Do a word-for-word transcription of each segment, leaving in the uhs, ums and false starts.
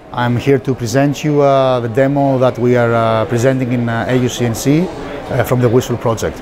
I'm here to present you uh, the demo that we are uh, presenting in uh, A U C N C uh, from the Wishful project.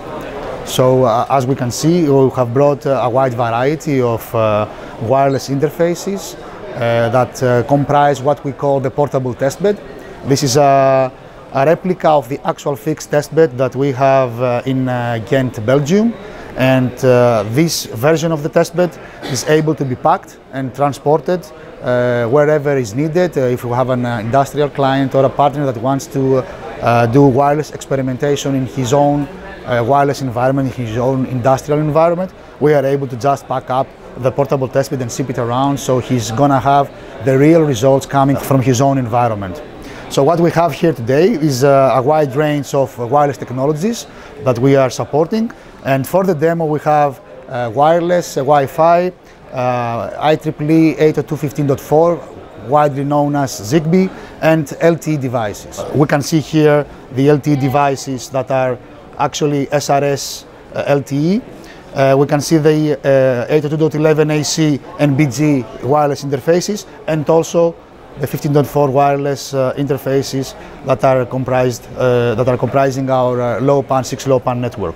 So uh, as we can see, we have brought uh, a wide variety of uh, wireless interfaces uh, that uh, comprise what we call the portable testbed. This is a, a replica of the actual fixed testbed that we have uh, in uh, Ghent, Belgium. And uh, this version of the testbed is able to be packed and transported uh, wherever is needed. Uh, if you have an uh, industrial client or a partner that wants to uh, do wireless experimentation in his own uh, wireless environment, in his own industrial environment, we are able to just pack up the portable testbed and ship it around, so he's gonna have the real results coming from his own environment. So what we have here today is uh, a wide range of uh, wireless technologies that we are supporting. And for the demo we have uh, wireless, uh, Wi-Fi, uh, I triple E eight oh two dot fifteen dot four, widely known as Zigbee, and L T E devices. We can see here the L T E devices that are actually S R S uh, L T E. Uh, we can see the uh, eight oh two dot eleven A C and B G wireless interfaces, and also the fifteen dot four wireless uh, interfaces that are comprised uh, that are comprising our uh, low pan six low pan network.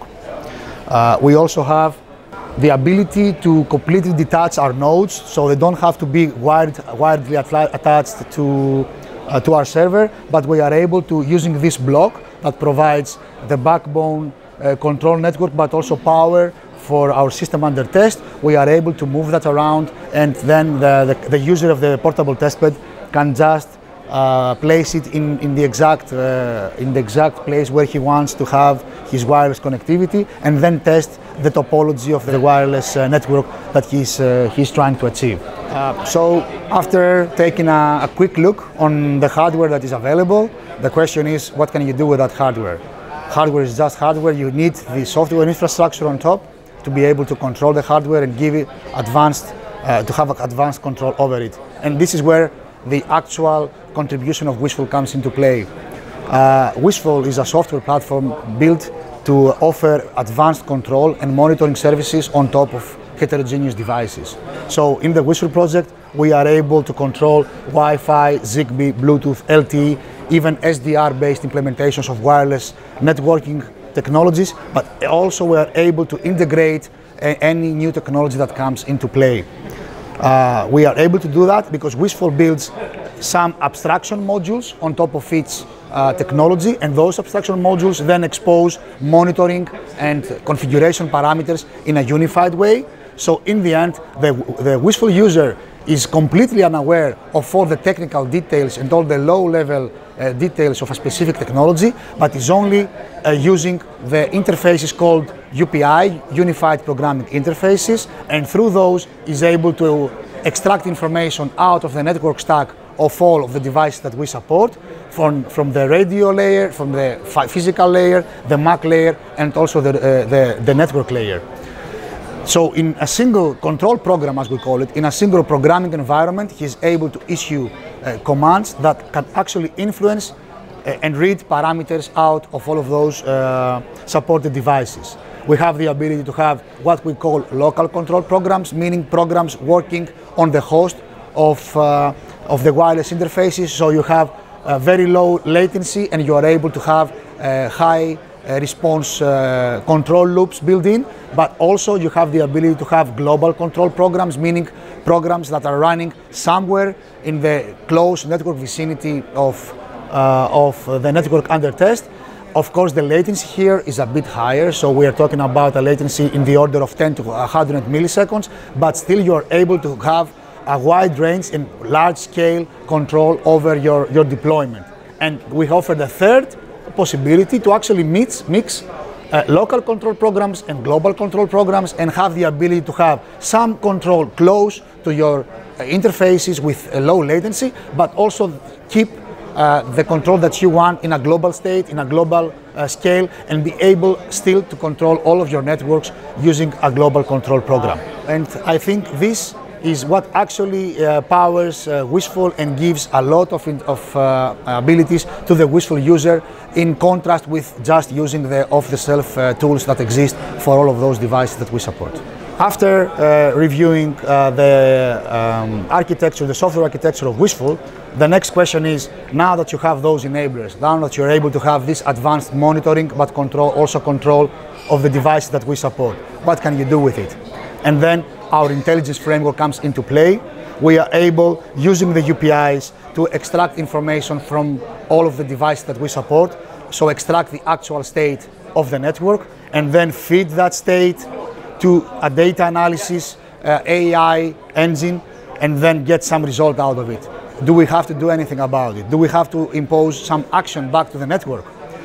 Uh, we also have the ability to completely detach our nodes, so they don't have to be wired, widely attached to uh, to our server, but we are able to, using this block that provides the backbone uh, control network, but also power for our system under test, we are able to move that around, and then the, the, the user of the portable testbed can just uh, place it in, in, the exact, uh, in the exact place where he wants to have his wireless connectivity, and then test the topology of the wireless uh, network that he's, uh, he's trying to achieve. Uh, so after taking a, a quick look on the hardware that is available, the question is, what can you do with that hardware? Hardware is just hardware. You need the software infrastructure on top to be able to control the hardware and give it advanced, uh, to have advanced control over it. And this is where the actual contribution of Wishful comes into play. Uh, Wishful is a software platform built to offer advanced control and monitoring services on top of heterogeneous devices. So in the Wishful project, we are able to control Wi-Fi, Zigbee, Bluetooth, L T E, even S D R-based implementations of wireless networking technologies, but also we are able to integrate a, any new technology that comes into play. Uh, we are able to do that because Wishful builds some abstraction modules on top of its uh, technology, and those abstraction modules then expose monitoring and configuration parameters in a unified way. So in the end, the, the Wishful user is completely unaware of all the technical details and all the low-level uh, details of a specific technology, but is only uh, using the interfaces called U P I, Unified Programming Interfaces, and through those is able to extract information out of the network stack of all of the devices that we support, from, from the radio layer, from the physical layer, the M A C layer, and also the, uh, the, the network layer. So in a single control program, as we call it, in a single programming environment, he is able to issue uh, commands that can actually influence uh, and read parameters out of all of those uh, supported devices. We have the ability to have what we call local control programs, meaning programs working on the host of, uh, of the wireless interfaces. So you have uh, very low latency, and you are able to have uh, high Uh, response uh, control loops built in, but also you have the ability to have global control programs, meaning programs that are running somewhere in the close network vicinity of, uh, of the network under test. Of course, the latency here is a bit higher, so we are talking about a latency in the order of ten to one hundred milliseconds, but still you are able to have a wide range and large scale control over your, your deployment. And we offer the third possibility to actually mix, mix uh, local control programs and global control programs, and have the ability to have some control close to your uh, interfaces with a low latency, but also keep uh, the control that you want in a global state, in a global uh, scale, and be able still to control all of your networks using a global control program. And I think this is what actually uh, powers uh, Wishful and gives a lot of, of uh, abilities to the Wishful user, in contrast with just using the off-the-shelf uh, tools that exist for all of those devices that we support. After uh, reviewing uh, the um, architecture, the software architecture of Wishful, the next question is, now that you have those enablers, now that you're able to have this advanced monitoring, but control, also control of the devices that we support, what can you do with it? And then our intelligence framework comes into play. We are able, using the U P Is, to extract information from all of the devices that we support, so extract the actual state of the network, and then feed that state to a data analysis uh, A I engine, and then get some result out of it. Do we have to do anything about it? Do we have to impose some action back to the network?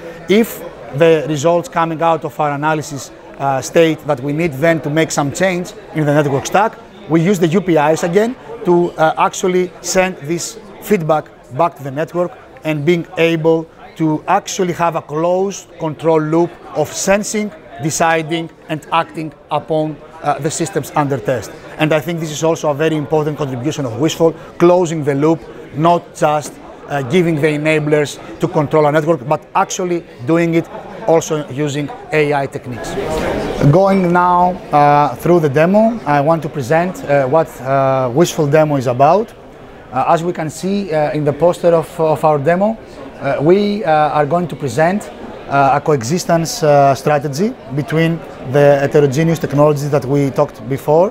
If the results coming out of our analysis uh, state that we need then to make some change in the network stack, we use the U P Is again to uh, actually send this feedback back to the network, and being able to actually have a closed control loop of sensing, deciding and acting upon uh, the systems under test. And I think this is also a very important contribution of Wishful, closing the loop, not just uh, giving the enablers to control a network, but actually doing it also using A I techniques. Going now uh, through the demo, I want to present uh, what uh, Wishful demo is about. Uh, as we can see uh, in the poster of, of our demo, uh, we uh, are going to present Uh, a coexistence uh, strategy between the heterogeneous technologies that we talked before.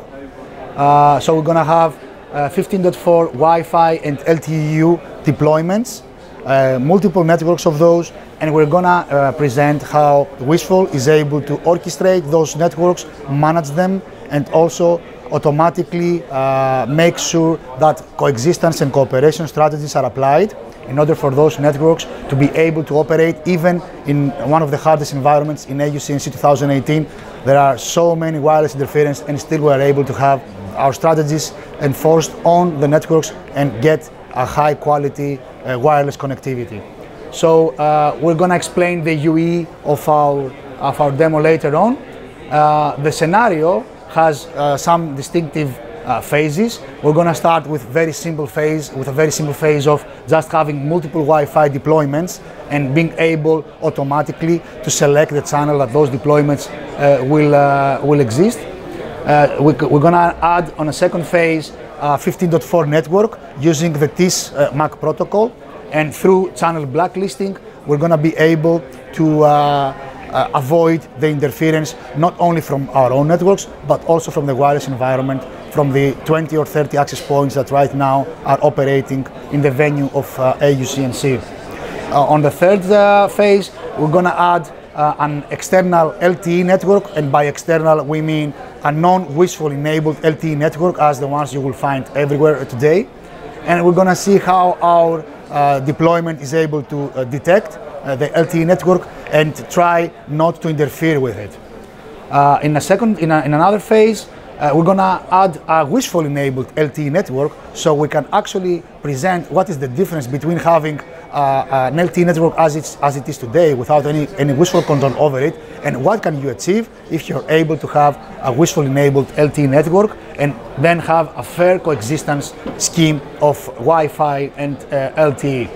Uh, so we're going to have uh, fifteen dot four Wi-Fi and L T E U deployments, uh, multiple networks of those, and we're going to uh, present how Wishful is able to orchestrate those networks, manage them, and also automatically uh, make sure that coexistence and cooperation strategies are applied in order for those networks to be able to operate even in one of the hardest environments in A U C N C two thousand eighteen. There are so many wireless interference, and still we are able to have our strategies enforced on the networks and get a high quality uh, wireless connectivity. So uh, we're going to explain the U E of our, of our demo later on. Uh, the scenario has uh, some distinctive Uh, phases. We're going to start with very simple phase, with a very simple phase of just having multiple Wi-Fi deployments and being able automatically to select the channel that those deployments uh, will uh, will exist. Uh, we, we're going to add on a second phase uh, fifteen dot four network using the T I S uh, M A C protocol, and through channel blacklisting, we're going to be able to uh, uh, avoid the interference not only from our own networks but also from the wireless environment, from the twenty or thirty access points that right now are operating in the venue of uh, A U C N C. Uh, on the third uh, phase, we're going to add uh, an external L T E network, and by external we mean a non-Wishful enabled L T E network as the ones you will find everywhere today. And we're going to see how our uh, deployment is able to uh, detect uh, the L T E network and try not to interfere with it. Uh, in a second, in, a, in another phase, Uh, we're going to add a Wishful enabled L T E network, so we can actually present what is the difference between having uh, an L T E network as, it's, as it is today without any, any Wishful control over it, and what can you achieve if you're able to have a Wishful enabled L T E network and then have a fair coexistence scheme of Wi-Fi and uh, L T E.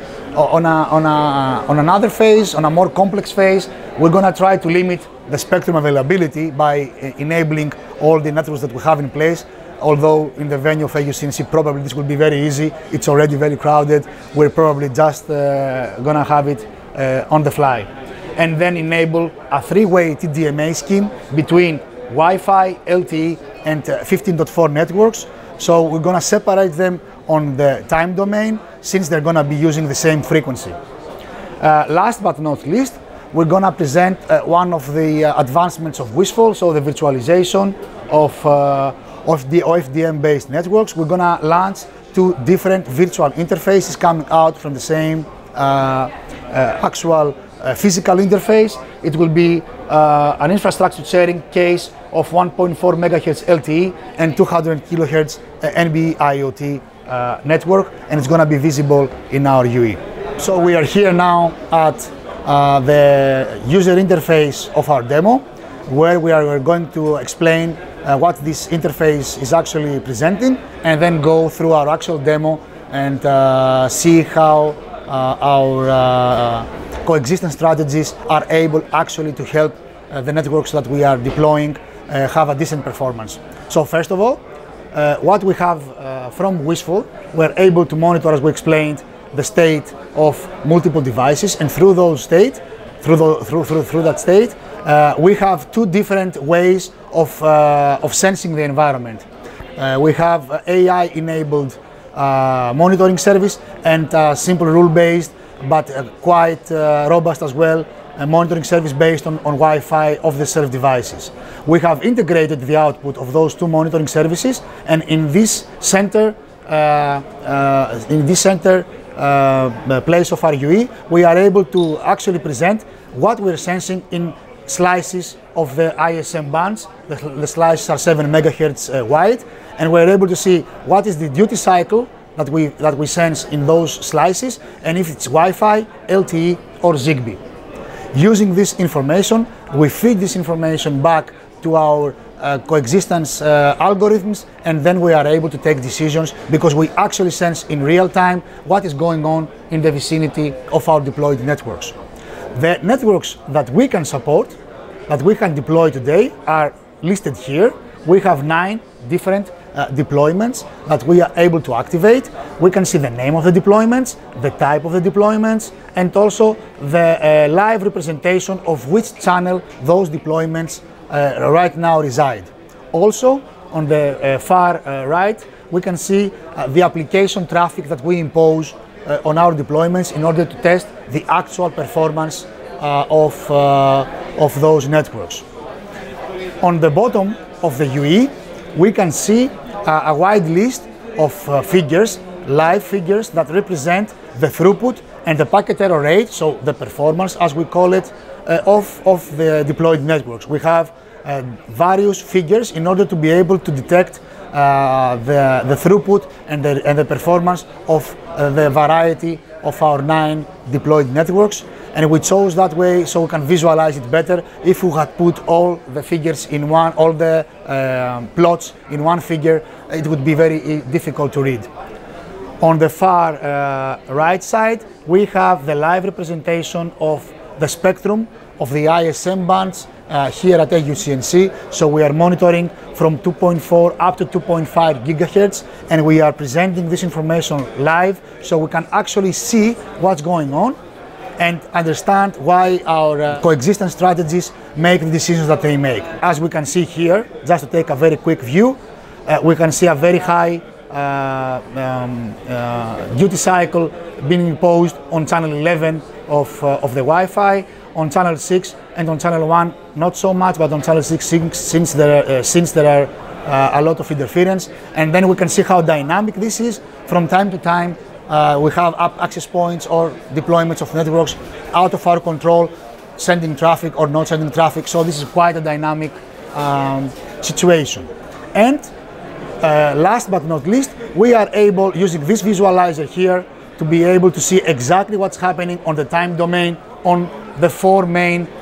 On, a, on, a, on another phase, on a more complex phase, we're going to try to limit the spectrum availability by enabling all the networks that we have in place. Although in the venue of A U C N C probably this will be very easy, it's already very crowded, we're probably just uh, gonna have it uh, on the fly. And then enable a three-way T D M A scheme between Wi-Fi, L T E and uh, fifteen dot four networks. So we're gonna separate them on the time domain since they're gonna be using the same frequency. Uh, last but not least, we're going to present uh, one of the uh, advancements of Wishful, so the virtualization of, uh, of the O F D M-based networks. We're going to launch two different virtual interfaces coming out from the same uh, uh, actual uh, physical interface. It will be uh, an infrastructure sharing case of one point four megahertz L T E and two hundred kilohertz uh, N B I O T uh, network, and it's going to be visible in our U E. So we are here now at Uh, the user interface of our demo, where we are going to explain uh, what this interface is actually presenting, and then go through our actual demo and uh, see how uh, our uh, coexistence strategies are able actually to help uh, the networks that we are deploying uh, have a decent performance. So first of all, uh, what we have uh, from Wishful, we're able to monitor, as we explained, the state of multiple devices, and through those state, through, the, through, through, through that state, uh, we have two different ways of, uh, of sensing the environment. Uh, we have A I-enabled uh, monitoring service and uh, simple rule-based, but uh, quite uh, robust as well, a monitoring service based on, on Wi-Fi of the self devices. We have integrated the output of those two monitoring services, and in this center, uh, uh, in this center uh, place of our U E, we are able to actually present what we're sensing in slices of the I S M bands. The, the slices are seven megahertz uh, wide, and we're able to see what is the duty cycle that we, that we sense in those slices, and if it's Wi-Fi, L T E, or Zigbee. Using this information, we feed this information back to our uh, coexistence uh, algorithms, and then we are able to take decisions because we actually sense in real time what is going on in the vicinity of our deployed networks. The networks that we can support, that we can deploy today, are listed here. We have nine different Uh, deployments that we are able to activate. We can see the name of the deployments, the type of the deployments, and also the uh, live representation of which channel those deployments uh, right now reside. Also, on the uh, far uh, right, we can see uh, the application traffic that we impose uh, on our deployments in order to test the actual performance uh, of, uh, of those networks. On the bottom of the U E, we can see a wide list of uh, figures, live figures that represent the throughput and the packet error rate, so the performance, as we call it, uh, of, of the deployed networks. We have uh, various figures in order to be able to detect uh, the, the throughput and the, and the performance of uh, the variety of our nine deployed networks. And we chose that way so we can visualize it better. If we had put all the figures in one, all the uh, plots in one figure, it would be very difficult to read. On the far uh, right side, we have the live representation of the spectrum of the I S M bands uh, here at A U C N C. So we are monitoring from two point four up to two point five gigahertz, and we are presenting this information live so we can actually see what's going on and understand why our uh, coexistence strategies make the decisions that they make. As we can see here, just to take a very quick view, uh, we can see a very high uh, um, uh, duty cycle being imposed on channel eleven of, uh, of the Wi-Fi, on channel six and on channel one not so much, but on channel six since there, uh, since there are uh, a lot of interference. And then we can see how dynamic this is. From time to time, Uh, we have up access points or deployments of networks out of our control, sending traffic or not sending traffic. So this is quite a dynamic um, situation. And uh, last but not least, we are able, using this visualizer here, to be able to see exactly what's happening on the time domain on the four main um,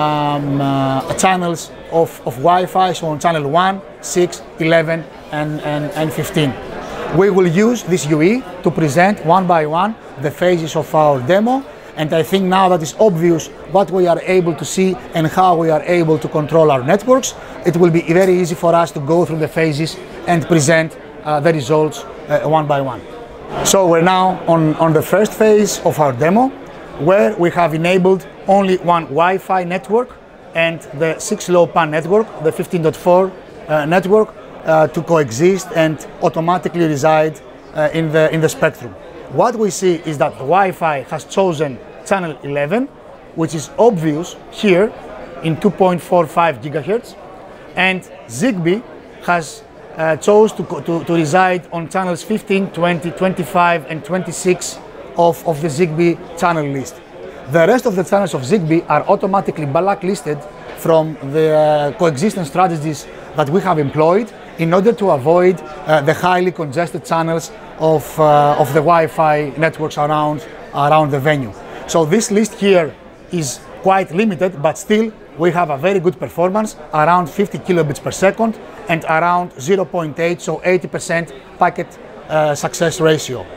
uh, channels of, of Wi-Fi, so on channel one, six, eleven, and, and, and fifteen. We will use this U E to present one by one the phases of our demo, and I think now that it's obvious what we are able to see and how we are able to control our networks, it will be very easy for us to go through the phases and present uh, the results uh, one by one. So we're now on, on the first phase of our demo, where we have enabled only one Wi-Fi network and the six low PAN network, the fifteen dot four uh, network, Uh, to coexist and automatically reside uh, in, the, in the spectrum. What we see is that the Wi-Fi has chosen channel eleven, which is obvious here in two point four five gigahertz, and Zigbee has uh, chose to, to, to reside on channels fifteen, twenty, twenty-five, and twenty-six of, of the Zigbee channel list. The rest of the channels of Zigbee are automatically blacklisted from the uh, coexistence strategies that we have employed in order to avoid uh, the highly congested channels of, uh, of the Wi-Fi networks around, around the venue. So this list here is quite limited, but still we have a very good performance, around fifty kilobits per second and around zero point eight, so eighty percent packet uh, success ratio.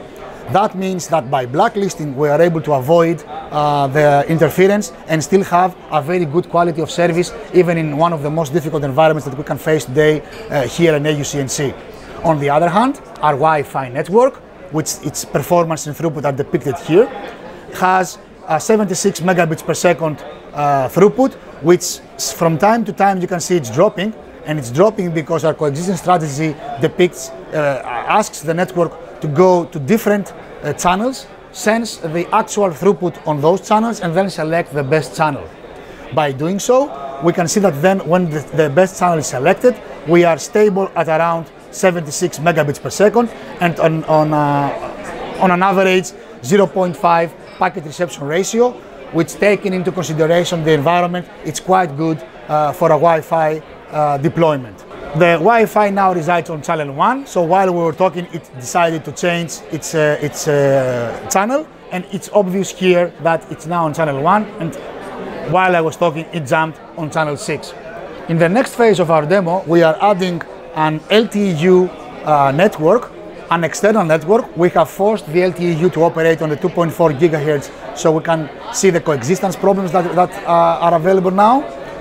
That means that by blacklisting we are able to avoid uh, the interference and still have a very good quality of service even in one of the most difficult environments that we can face today uh, here in A U C N C. On the other hand, our Wi-Fi network, which its performance and throughput are depicted here, has a seventy-six megabits per second uh, throughput, which from time to time you can see it's dropping, and it's dropping because our coexistence strategy depicts, uh, asks the network to go to different uh, channels, sense the actual throughput on those channels, and then select the best channel. By doing so, we can see that then when the, the best channel is selected, we are stable at around seventy-six megabits per second, and on, on, uh, on an average zero point five packet reception ratio, which, taking into consideration the environment, it's quite good uh, for a Wi-Fi uh, deployment. The Wi-Fi now resides on channel one, so while we were talking, it decided to change its, uh, its uh, channel, and it's obvious here that it's now on channel one, and while I was talking, it jumped on channel six. In the next phase of our demo, we are adding an L T E U uh, network, an external network. We have forced the L T E U to operate on the two point four gigahertz, so we can see the coexistence problems that, that uh, are available now.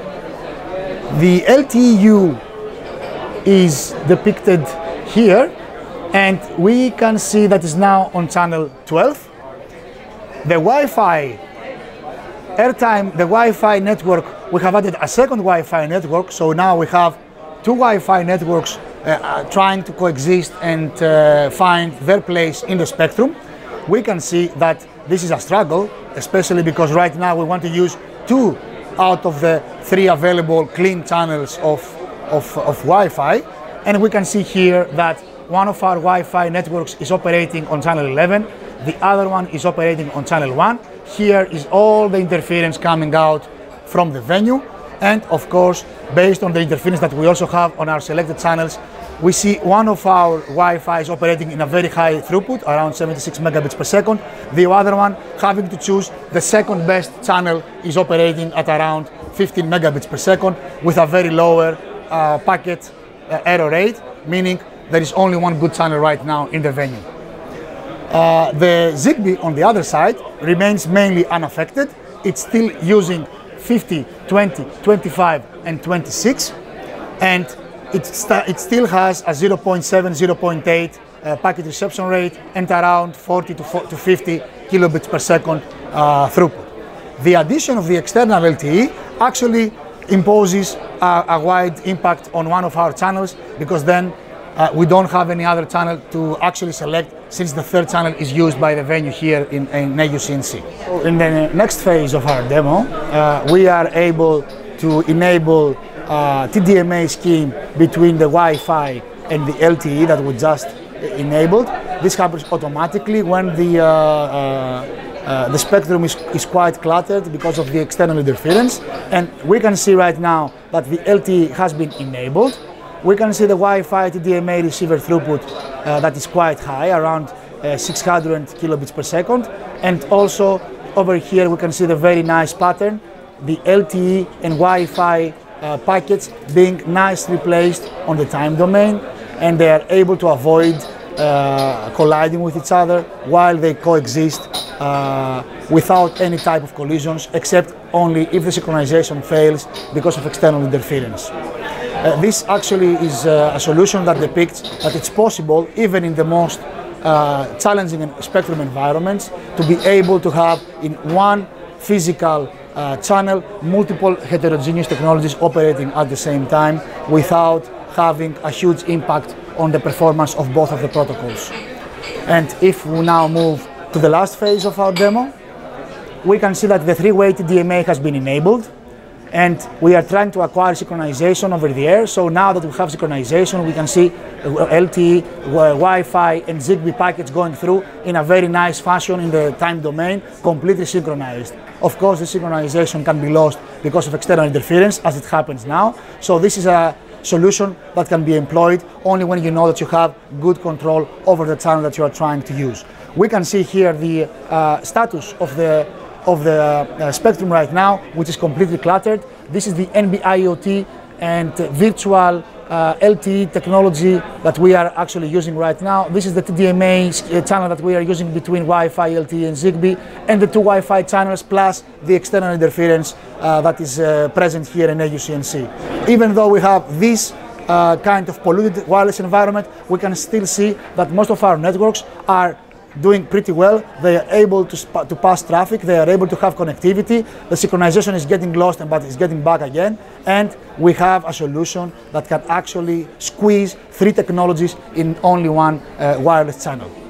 The L T E U is depicted here, and we can see that is now on channel twelve. The Wi-Fi airtime, the Wi-Fi network, we have added a second Wi-Fi network, so now we have two Wi-Fi networks uh, uh, trying to coexist and uh, find their place in the spectrum. We can see that this is a struggle, especially because right now we want to use two out of the three available clean channels of, of, of Wi-Fi, and we can see here that one of our Wi-Fi networks is operating on channel eleven, the other one is operating on channel one. Here is all the interference coming out from the venue, and of course, based on the interference that we also have on our selected channels, we see one of our Wi-Fi is operating in a very high throughput, around seventy-six megabits per second. The other one, having to choose the second best channel, is operating at around fifteen megabits per second with a very lower uh, packet uh, error rate, meaning there is only one good channel right now in the venue. Uh, the Zigbee, on the other side, remains mainly unaffected. It's still using fifty, twenty, twenty-five, and twenty-six, and it, st it still has a zero point seven, zero point eight uh, packet reception rate and around forty to fifty kilobits per second uh, throughput. The addition of the external L T E actually imposes a, a wide impact on one of our channels, because then uh, we don't have any other channel to actually select, since the third channel is used by the venue here in, in A U C N C. So in the next phase of our demo, uh, we are able to enable uh, T D M A scheme between the Wi-Fi and the L T E that we just enabled. This happens automatically when the, uh, uh, uh, the spectrum is, is quite cluttered because of the external interference. And we can see right now that the L T E has been enabled. We can see the Wi-Fi T D M A receiver throughput uh, that is quite high, around uh, six hundred kilobits per second. And also over here we can see the very nice pattern, the L T E and Wi-Fi uh, packets being nicely placed on the time domain, and they are able to avoid uh, colliding with each other while they coexist uh, without any type of collisions, except only if the synchronization fails because of external interference. Uh, this actually is uh, a solution that depicts that it's possible, even in the most uh, challenging spectrum environments, to be able to have in one physical uh, channel multiple heterogeneous technologies operating at the same time without having a huge impact on the performance of both of the protocols. And if we now move to the last phase of our demo, we can see that the three-way T D M A has been enabled, and we are trying to acquire synchronization over the air. So now that we have synchronization, we can see L T E, Wi-Fi, and Zigbee packets going through in a very nice fashion in the time domain, completely synchronized. Of course, the synchronization can be lost because of external interference, as it happens now. So this is a solution that can be employed only when you know that you have good control over the channel that you are trying to use. We can see here the uh, status of the of the uh, spectrum right now, which is completely cluttered. This is the N B I O T and uh, virtual uh, L T E technology that we are actually using right now. This is the T D M A channel that we are using between Wi-Fi, L T E and Zigbee, and the two Wi-Fi channels plus the external interference uh, that is uh, present here in A U C N C. Even though we have this uh, kind of polluted wireless environment, we can still see that most of our networks are doing pretty well. They are able to, to pass traffic, they are able to have connectivity, the synchronization is getting lost but is getting back again, and we have a solution that can actually squeeze three technologies in only one uh, wireless channel.